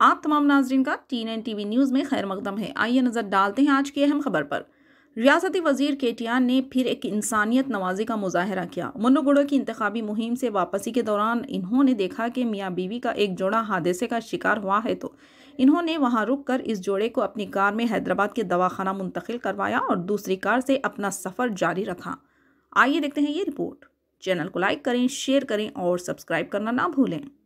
आप तमाम नाजरीन का TN TV न्यूज़ में खैर मकदम है। आइए नज़र डालते हैं आज की अहम खबर पर। रियासती वजीर KTR ने फिर एक इंसानियत नवाजी का मुजाहरा किया। मुन्नगुड़ो की इंतखाबी मुहिम से वापसी के दौरान इन्होंने देखा कि मियाँ बीवी का एक जोड़ा हादसे का शिकार हुआ है, तो इन्होंने वहां रुक कर इस जोड़े को अपनी कार में हैदराबाद के दवाखाना मुंतकिल करवाया और दूसरी कार से अपना सफ़र जारी रखा। आइए देखते हैं ये रिपोर्ट। चैनल को लाइक करें, शेयर करें और सब्सक्राइब करना ना भूलें।